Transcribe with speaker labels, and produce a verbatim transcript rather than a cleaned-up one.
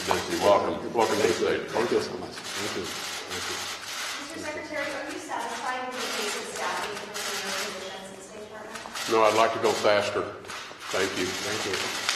Speaker 1: Dussey. Welcome. Welcome to the state.
Speaker 2: Thank you so much. Thank you. Thank you.
Speaker 3: Mister Secretary, are you satisfied with the pace of staffing for senior positions in the State Department?
Speaker 1: No, I'd like to go faster. Thank you.
Speaker 2: Thank you.